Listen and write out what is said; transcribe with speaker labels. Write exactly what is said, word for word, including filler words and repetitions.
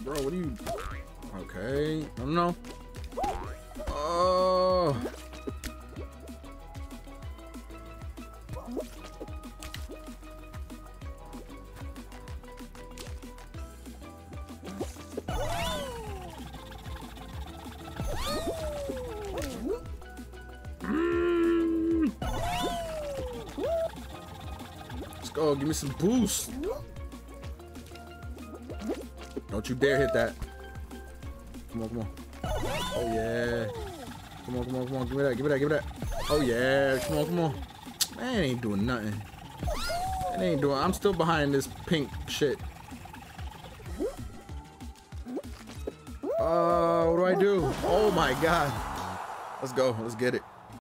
Speaker 1: Bro, what are you? Okay. No, no. Oh. Mm. Let's go. Give me some boost. Don't you dare hit that. Come on, come on. Oh, yeah. Come on, come on, come on. Give me that, give me that, give me that. Oh, yeah. Come on, come on. Man, it ain't doing nothing. It ain't doing... I'm still behind this pink shit. Uh, what do I do? Oh, my God. Let's go. Let's get it.